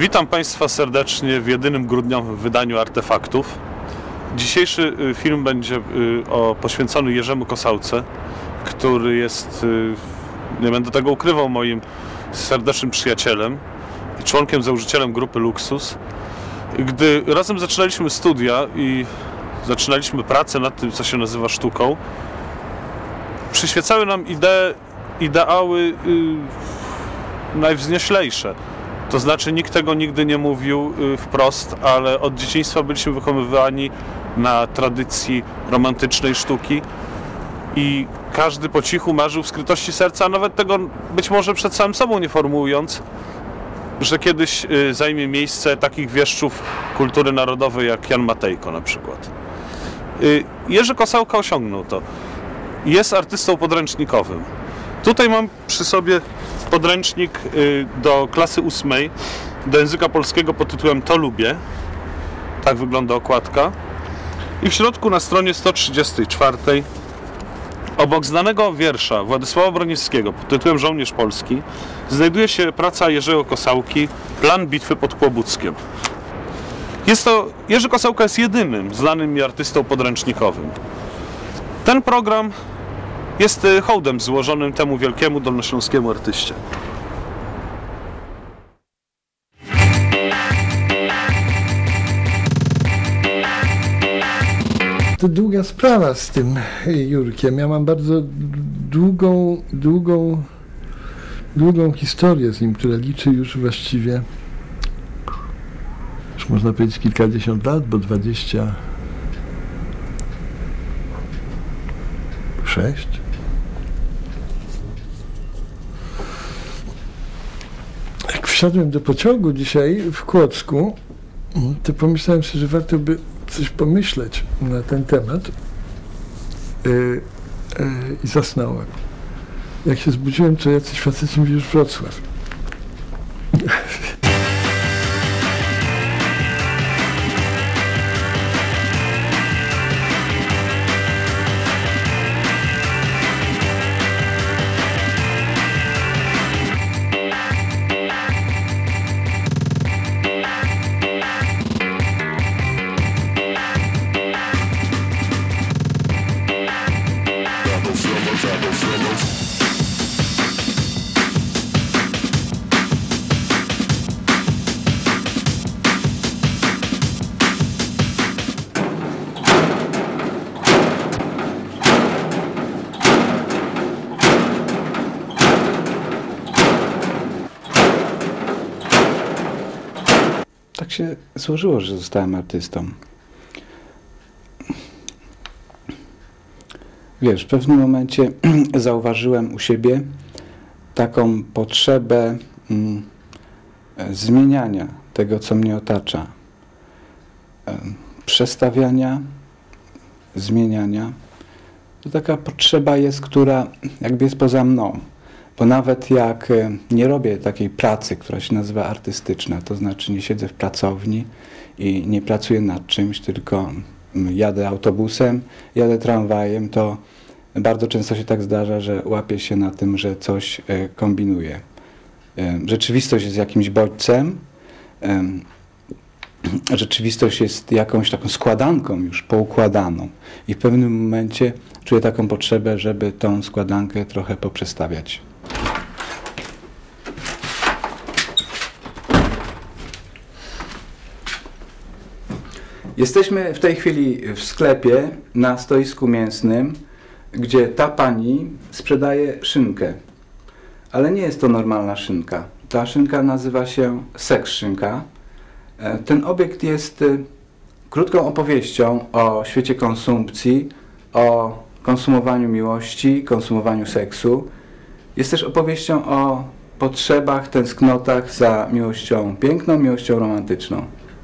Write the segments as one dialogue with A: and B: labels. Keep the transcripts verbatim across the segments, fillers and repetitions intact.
A: Witam Państwa serdecznie w jedynym grudniowym wydaniu Artefaktów. Dzisiejszy film będzie o, poświęcony Jerzemu Kosałce, który jest, nie będę tego ukrywał, moim serdecznym przyjacielem i członkiem, założycielem grupy Luxus. Gdy razem zaczynaliśmy studia i zaczynaliśmy pracę nad tym, co się nazywa sztuką, przyświecały nam idee, ideały yy, najwznioślejsze. To znaczy nikt tego nigdy nie mówił yy, wprost, ale od dzieciństwa byliśmy wychowywani na tradycji romantycznej sztuki i każdy po cichu marzył w skrytości serca, a nawet tego być może przed samym sobą nie formułując, że kiedyś yy, zajmie miejsce takich wieszczów kultury narodowej jak Jan Matejko na przykład. Yy, Jerzy Kosałka osiągnął to. Jest artystą podręcznikowym. Tutaj mam przy sobie podręcznik do klasy ósmej, do języka polskiego pod tytułem To lubię. Tak wygląda okładka. I w środku na stronie sto trzydziestej czwartej obok znanego wiersza Władysława Broniewskiego pod tytułem Żołnierz Polski znajduje się praca Jerzego Kosałki Plan bitwy pod Kłobuckiem. Jest to, Jerzy Kosałka jest jedynym znanym mi artystą podręcznikowym. Ten program jest hołdem złożonym temu wielkiemu dolnośląskiemu artyście.
B: To długa sprawa z tym Jurkiem. Ja mam bardzo długą, długą, długą historię z nim, która liczy już właściwie, już można powiedzieć kilkadziesiąt lat, bo dwadzieścia sześć. Jak wsiadłem do pociągu dzisiaj w Kłodzku, to pomyślałem sobie, że warto by coś pomyśleć na ten temat yy, yy, i zasnąłem. Jak się zbudziłem, to jacyś faceci mi już Wrocław.
C: Tak się złożyło, że zostałem artystą. Wiesz, w pewnym momencie zauważyłem u siebie taką potrzebę mm, zmieniania tego, co mnie otacza. E, przestawiania, zmieniania. To taka potrzeba jest, która jakby jest poza mną. Bo nawet jak nie robię takiej pracy, która się nazywa artystyczna, to znaczy nie siedzę w pracowni i nie pracuję nad czymś, tylko jadę autobusem, jadę tramwajem, to bardzo często się tak zdarza, że łapię się na tym, że coś kombinuję. Rzeczywistość jest jakimś bodźcem, rzeczywistość jest jakąś taką składanką już poukładaną i w pewnym momencie czuję taką potrzebę, żeby tą składankę trochę poprzestawiać. Jesteśmy w tej chwili w sklepie na stoisku mięsnym, gdzie ta pani sprzedaje szynkę. Ale nie jest to normalna szynka. Ta szynka nazywa się seks szynka. Ten obiekt jest krótką opowieścią o świecie konsumpcji, o konsumowaniu miłości, konsumowaniu seksu. Jest też opowieścią o potrzebach, tęsknotach za miłością piękną, miłością romantyczną.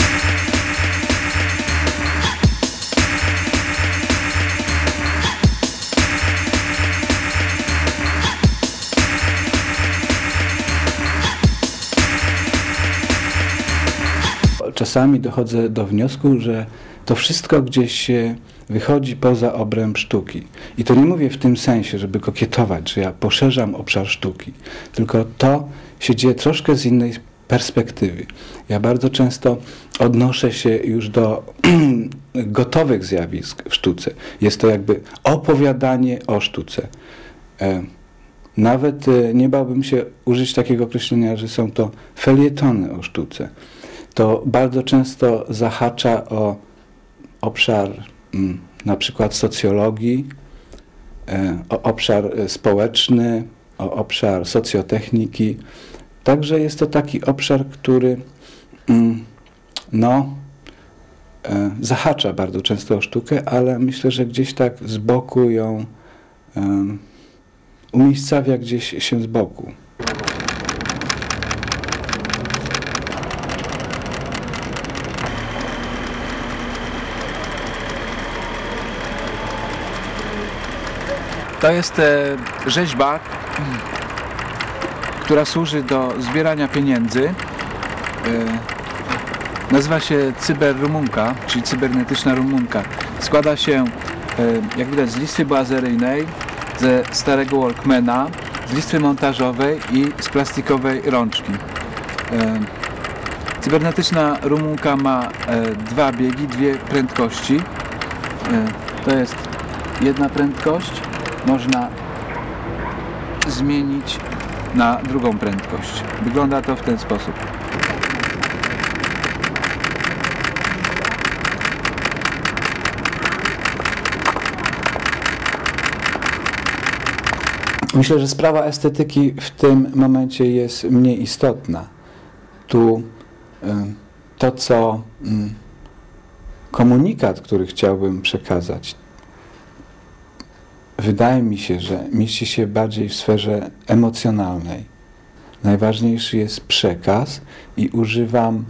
C: Czasami dochodzę do wniosku, że to wszystko gdzieś wychodzi poza obręb sztuki. I to nie mówię w tym sensie, żeby kokietować, że ja poszerzam obszar sztuki, tylko to się dzieje troszkę z innej perspektywy. Ja bardzo często odnoszę się już do gotowych zjawisk w sztuce. Jest to jakby opowiadanie o sztuce. Nawet nie bałbym się użyć takiego określenia, że są to felietony o sztuce. To bardzo często zahacza o obszar na przykład socjologii, o obszar społeczny, o obszar socjotechniki. Także jest to taki obszar, który no, zahacza bardzo często o sztukę, ale myślę, że gdzieś tak z boku ją um, umiejscawia gdzieś się z boku.
D: To jest e, rzeźba, która służy do zbierania pieniędzy. E, nazywa się cyberrumunka, czyli cybernetyczna rumunka. Składa się, e, jak widać, z listwy bazeryjnej, ze starego Walkmana, z listwy montażowej i z plastikowej rączki. E, cybernetyczna rumunka ma e, dwa biegi, dwie prędkości. E, to jest jedna prędkość. Można zmienić na drugą prędkość. Wygląda to w ten sposób.
C: Myślę, że sprawa estetyki w tym momencie jest mniej istotna. Tu to, co komunikat, który chciałbym przekazać, wydaje mi się, że mieści się bardziej w sferze emocjonalnej. Najważniejszy jest przekaz i używam,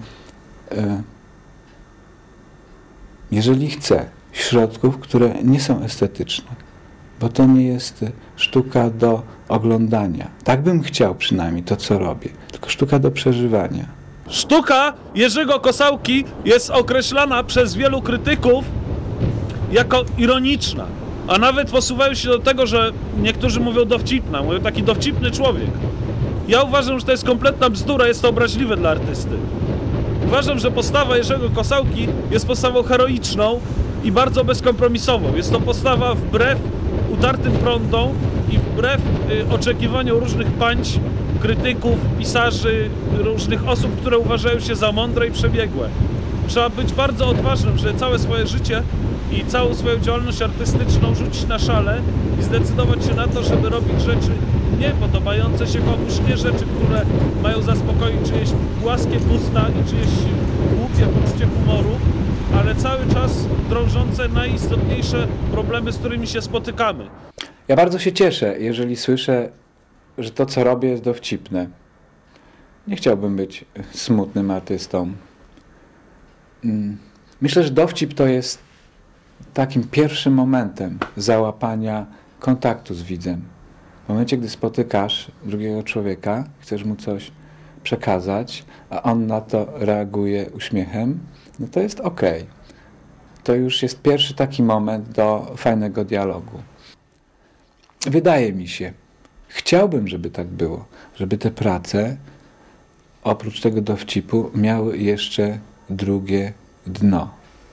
C: jeżeli chcę, środków, które nie są estetyczne, bo to nie jest sztuka do oglądania. Tak bym chciał przynajmniej to, co robię, tylko sztuka do przeżywania.
A: Sztuka Jerzego Kosałki jest określana przez wielu krytyków jako ironiczna. A nawet posuwają się do tego, że niektórzy mówią dowcipna, mówią taki dowcipny człowiek. Ja uważam, że to jest kompletna bzdura, jest to obraźliwe dla artysty. Uważam, że postawa Jerzego Kosałki jest postawą heroiczną i bardzo bezkompromisową. Jest to postawa wbrew utartym prądom i wbrew y, oczekiwaniom różnych pańć, krytyków, pisarzy, różnych osób, które uważają się za mądre i przebiegłe. Trzeba być bardzo odważnym, żeby całe swoje życie i całą swoją działalność artystyczną rzucić na szale i zdecydować się na to, żeby robić rzeczy nie podobające się komuś, nie rzeczy, które mają zaspokoić czyjeś płaskie pusta i czyjeś głupie poczucie humoru, ale cały czas drążące najistotniejsze problemy, z którymi się spotykamy.
C: Ja bardzo się cieszę, jeżeli słyszę, że to, co robię, jest dowcipne. Nie chciałbym być smutnym artystą. Myślę, że dowcip to jest takim pierwszym momentem załapania kontaktu z widzem. W momencie, gdy spotykasz drugiego człowieka, chcesz mu coś przekazać, a on na to reaguje uśmiechem, no to jest okej. To już jest pierwszy taki moment do fajnego dialogu. Wydaje mi się, chciałbym, żeby tak było, żeby te prace, oprócz tego dowcipu, miały jeszcze drugie dno.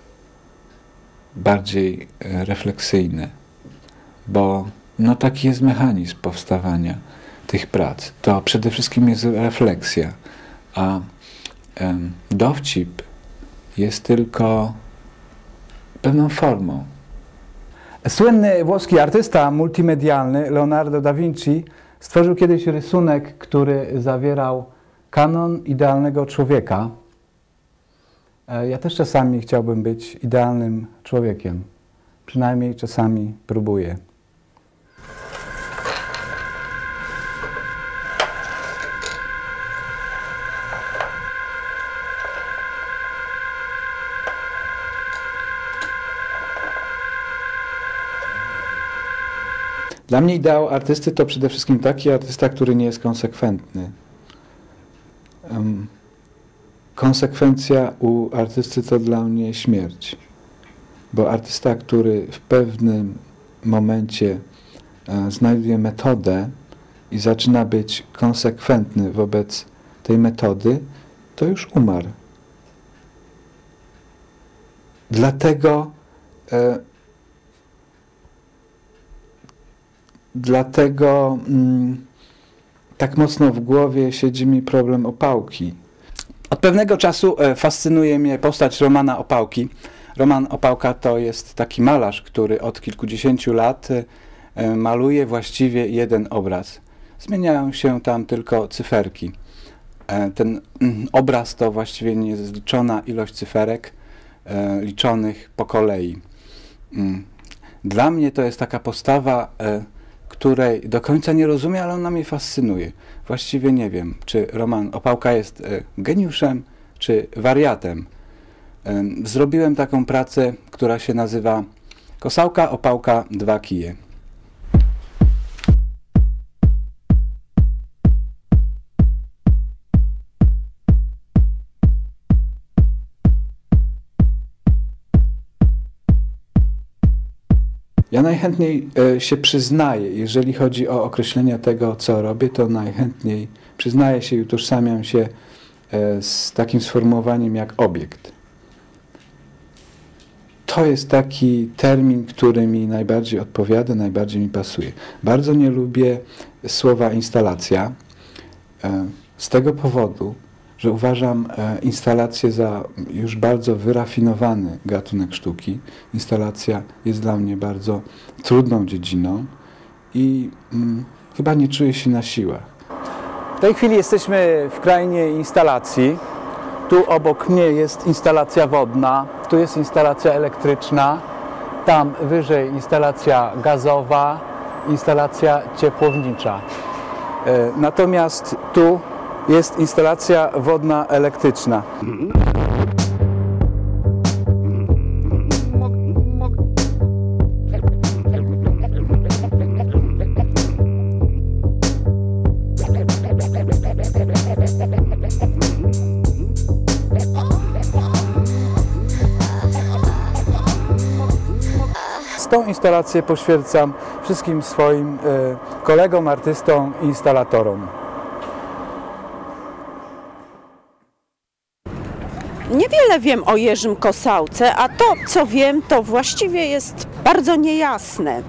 C: Bardziej refleksyjne, bo no taki jest mechanizm powstawania tych prac. To przede wszystkim jest refleksja, a em, dowcip jest tylko pewną formą.
E: Słynny włoski artysta multimedialny Leonardo da Vinci stworzył kiedyś rysunek, który zawierał kanon idealnego człowieka. Ja też czasami chciałbym być idealnym człowiekiem. Przynajmniej czasami próbuję.
C: Dla mnie ideał artysty to przede wszystkim taki artysta, który nie jest konsekwentny. Um, konsekwencja u artysty to dla mnie śmierć. Bo artysta, który w pewnym momencie e, znajduje metodę i zaczyna być konsekwentny wobec tej metody, to już umarł. Dlatego e, dlatego mm, tak mocno w głowie siedzi mi problem Opałki.
E: Od pewnego czasu e, fascynuje mnie postać Romana Opałki. Roman Opałka to jest taki malarz, który od kilkudziesięciu lat e, maluje właściwie jeden obraz. Zmieniają się tam tylko cyferki. E, ten mm, obraz to właściwie niezliczona ilość cyferek e, liczonych po kolei. Mm. Dla mnie to jest taka postawa, e, której do końca nie rozumiem, ale ona mnie fascynuje. Właściwie nie wiem, czy Roman Opałka jest e, geniuszem, czy wariatem. E, zrobiłem taką pracę, która się nazywa Kosałka, Opałka, dwa kije.
C: Ja najchętniej e, się przyznaję, jeżeli chodzi o określenie tego, co robię, to najchętniej przyznaję się i utożsamiam się e, z takim sformułowaniem jak obiekt. To jest taki termin, który mi najbardziej odpowiada, najbardziej mi pasuje. Bardzo nie lubię słowa instalacja e, z tego powodu, że uważam e, instalację za już bardzo wyrafinowany gatunek sztuki. Instalacja jest dla mnie bardzo trudną dziedziną i mm, chyba nie czuję się na siłach.
E: W tej chwili jesteśmy w krainie instalacji. Tu obok mnie jest instalacja wodna, tu jest instalacja elektryczna, tam wyżej instalacja gazowa, instalacja ciepłownicza. E, natomiast tu jest instalacja wodna elektryczna. Tą instalację poświęcam wszystkim swoim e, kolegom, artystom i instalatorom.
F: Niewiele wiem o Jerzym Kosałce, a to, co wiem, to właściwie jest bardzo niejasne.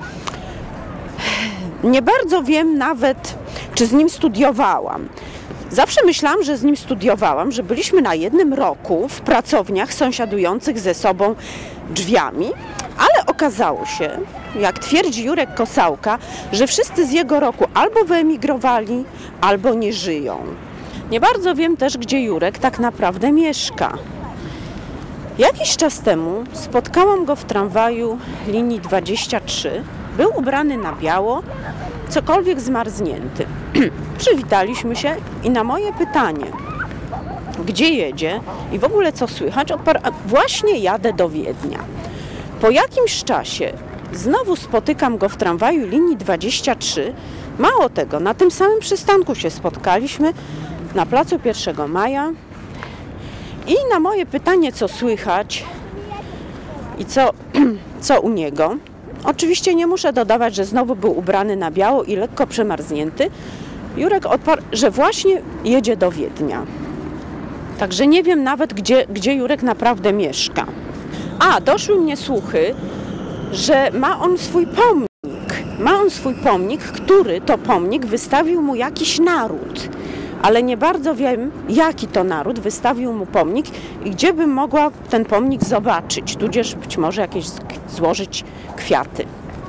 F: Nie bardzo wiem nawet, czy z nim studiowałam. Zawsze myślałam, że z nim studiowałam, że byliśmy na jednym roku w pracowniach sąsiadujących ze sobą drzwiami, ale okazało się, jak twierdzi Jurek Kosałka, że wszyscy z jego roku albo wyemigrowali, albo nie żyją. Nie bardzo wiem też, gdzie Jurek tak naprawdę mieszka. Jakiś czas temu spotkałam go w tramwaju linii dwadzieścia trzy. Był ubrany na biało, cokolwiek zmarznięty. Przywitaliśmy się i na moje pytanie, gdzie jedzie i w ogóle co słychać, odparł: właśnie jadę do Wiednia. Po jakimś czasie znowu spotykam go w tramwaju linii dwadzieścia trzy. Mało tego, na tym samym przystanku się spotkaliśmy, na placu pierwszego maja. I na moje pytanie, co słychać i co, co u niego, oczywiście nie muszę dodawać, że znowu był ubrany na biało i lekko przemarznięty, Jurek odparł, że właśnie jedzie do Wiednia. Także nie wiem nawet, gdzie, gdzie Jurek naprawdę mieszka. A, doszły mnie słuchy, że ma on swój pomnik. Ma on swój pomnik, który to pomnik wystawił mu jakiś naród. Ale nie bardzo wiem, jaki to naród wystawił mu pomnik i gdzie bym mogła ten pomnik zobaczyć, tudzież być może jakieś złożyć kwiaty.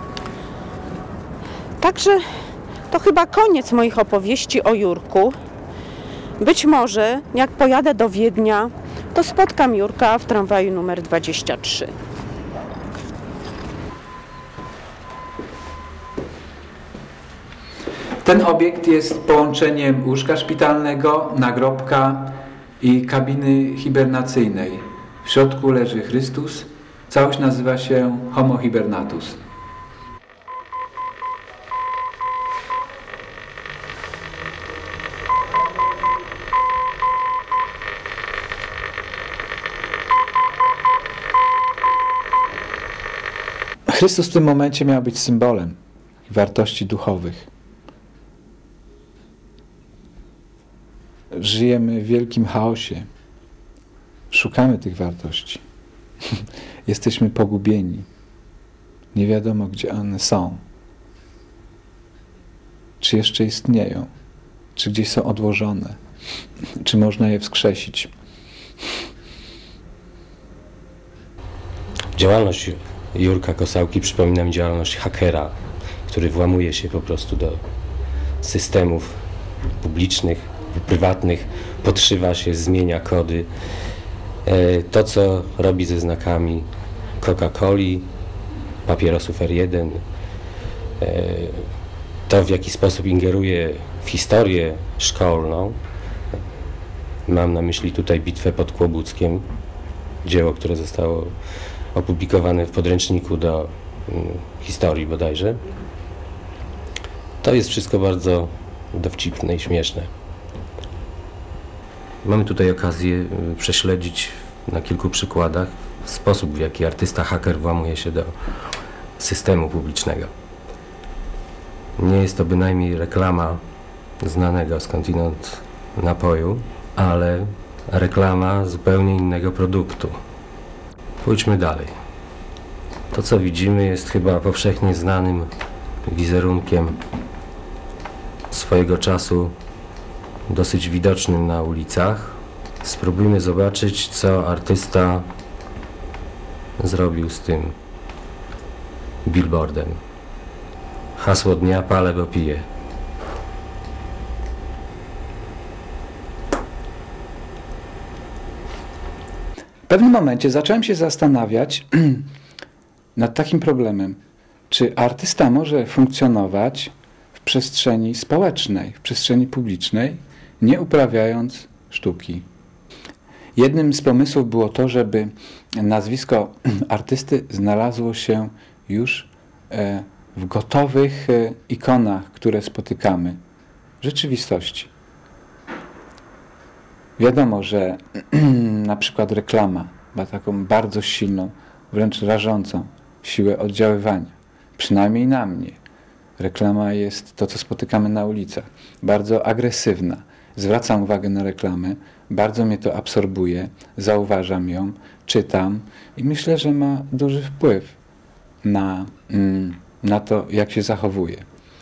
F: Także to chyba koniec moich opowieści o Jurku. Być może, jak pojadę do Wiednia, to spotkam Jurka w tramwaju numer dwadzieścia trzy.
C: Ten obiekt jest połączeniem łóżka szpitalnego, nagrobka i kabiny hibernacyjnej. W środku leży Chrystus. Całość nazywa się Homo Hibernatus. Chrystus w tym momencie miał być symbolem wartości duchowych. żyjemy w wielkim chaosie. Szukamy tych wartości. Jesteśmy pogubieni. Nie wiadomo, gdzie one są. Czy jeszcze istnieją? Czy gdzieś są odłożone? Czy można je wskrzesić?
G: Działalność Jurka Kosałki przypomina mi działalność hakera, który włamuje się po prostu do systemów publicznych, prywatnych, podszywa się, zmienia kody. To, co robi ze znakami Coca-Coli, papierosów R jeden, to, w jaki sposób ingeruje w historię szkolną. Mam na myśli tutaj bitwę pod Kłobuckiem, dzieło, które zostało opublikowane w podręczniku do um, historii bodajże. To jest wszystko bardzo dowcipne i śmieszne. Mamy tutaj okazję prześledzić na kilku przykładach sposób, w jaki artysta haker włamuje się do systemu publicznego. Nie jest to bynajmniej reklama znanego skądinąd napoju, ale reklama zupełnie innego produktu. Pójdźmy dalej. To, co widzimy, jest chyba powszechnie znanym wizerunkiem swojego czasu, dosyć widocznym na ulicach. Spróbujmy zobaczyć, co artysta zrobił z tym billboardem. Hasło dnia: palę, bo piję.
C: W pewnym momencie zacząłem się zastanawiać nad takim problemem. Czy artysta może funkcjonować w przestrzeni społecznej, w przestrzeni publicznej, nie uprawiając sztuki? Jednym z pomysłów było to, żeby nazwisko artysty znalazło się już w gotowych ikonach, które spotykamy w rzeczywistości. Wiadomo, że na przykład reklama ma taką bardzo silną, wręcz rażącą siłę oddziaływania, przynajmniej na mnie. Reklama jest to, co spotykamy na ulicach, bardzo agresywna. Zwracam uwagę na reklamę, bardzo mnie to absorbuje, zauważam ją, czytam i myślę, że ma duży wpływ na, na to, jak się zachowuje.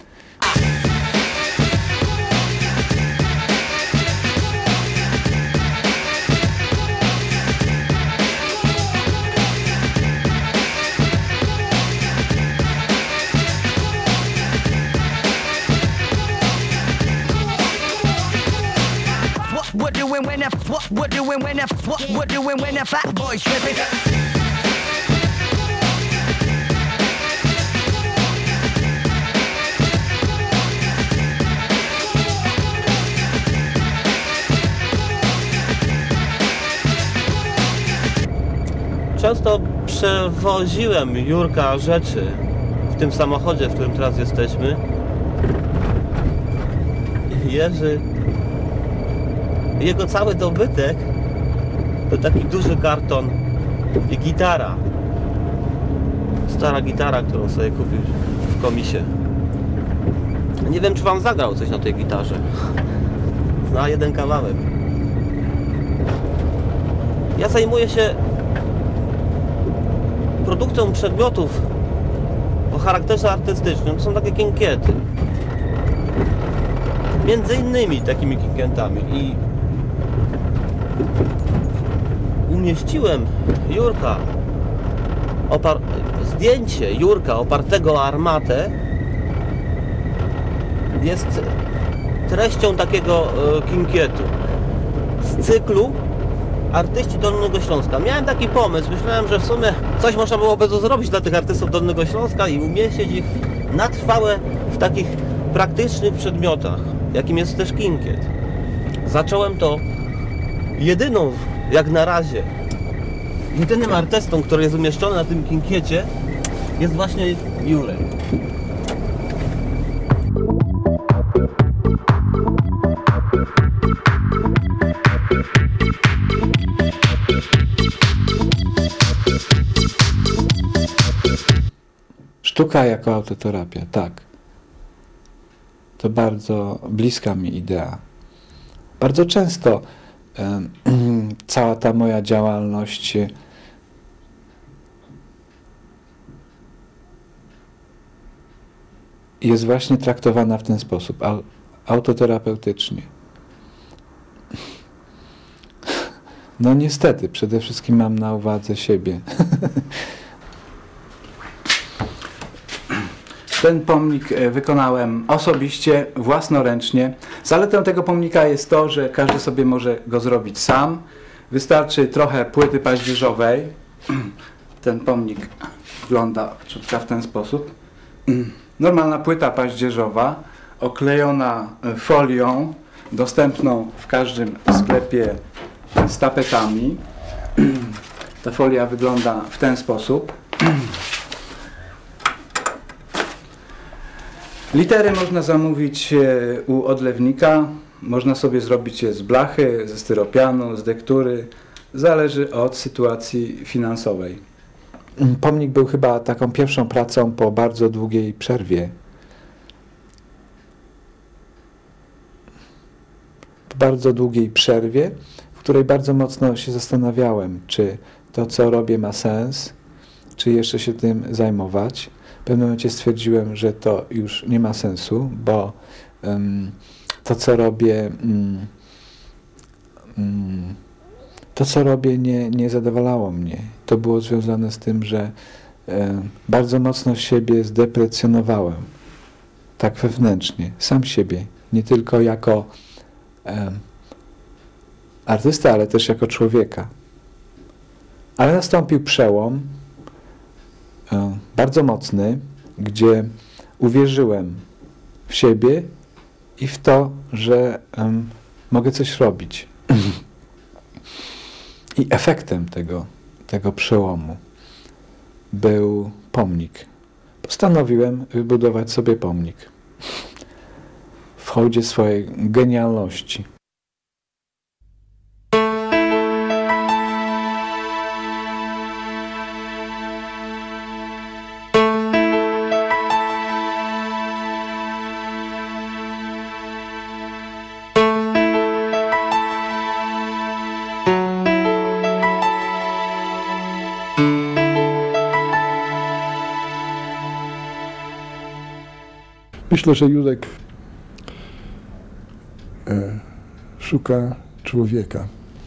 H: What we're doing when that what we're doing when that fat boy tripping.
I: Często przewoziłem Jurka rzeczy w tym samochodzie, w którym teraz jesteśmy. Jerzy, jego cały dobytek to taki duży karton i gitara. Stara gitara, którą sobie kupił w komisie. Nie wiem, czy wam zagrał coś na tej gitarze. Zna jeden kawałek. Ja zajmuję się produkcją przedmiotów o charakterze artystycznym. To są takie kinkiety. Między innymi takimi kinkietami. I umieściłem Jurka, opar zdjęcie Jurka opartego o armatę jest treścią takiego e, kinkietu z cyklu Artyści Dolnego Śląska. Miałem taki pomysł, myślałem, że w sumie coś można byłoby to zrobić dla tych artystów Dolnego Śląska i umieścić ich na trwałe w takich praktycznych przedmiotach, jakim jest też kinkiet. Zacząłem to jedyną, jak na razie, jedynym artystą, który jest umieszczony na tym kinkiecie, jest właśnie Jurek.
C: Sztuka jako autoterapia, tak. To bardzo bliska mi idea. bardzo często e, cała ta moja działalność jest właśnie traktowana w ten sposób, autoterapeutycznie. No niestety, przede wszystkim mam na uwadze siebie. Ten pomnik wykonałem osobiście, własnoręcznie. Zaletą tego pomnika jest to, że każdy sobie może go zrobić sam. Wystarczy trochę płyty paździerzowej. Ten pomnik wygląda w ten sposób. Normalna płyta paździerzowa, oklejona folią, dostępną w każdym sklepie z tapetami. Ta folia wygląda w ten sposób. Litery można zamówić u odlewnika, można sobie zrobić je z blachy, ze styropianu, z dektury. Zależy od sytuacji finansowej. Pomnik był chyba taką pierwszą pracą po bardzo długiej przerwie. Po bardzo długiej przerwie, w której bardzo mocno się zastanawiałem, czy to, co robię, ma sens, czy jeszcze się tym zajmować. W pewnym momencie stwierdziłem, że to już nie ma sensu, bo um, to, co robię, um, um, to, co robię, nie, nie zadowalało mnie. To było związane z tym, że e, bardzo mocno siebie zdeprecjonowałem, tak wewnętrznie, sam siebie, nie tylko jako e, artysta, ale też jako człowieka. Ale nastąpił przełom, e, bardzo mocny, gdzie uwierzyłem w siebie i w to, że e, mogę coś robić. I efektem tego, tego przełomu był pomnik. Postanowiłem wybudować sobie pomnik w hołdzie swojej genialności.
B: Myślę, że Jurek e, szuka człowieka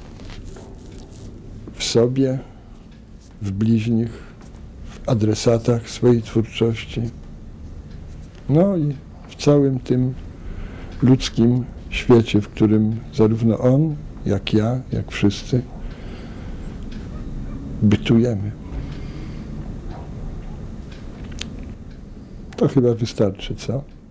B: w sobie, w bliźnich, w adresatach swojej twórczości, no i w całym tym ludzkim świecie, w którym zarówno on, jak ja, jak wszyscy bytujemy. To chyba wystarczy, co?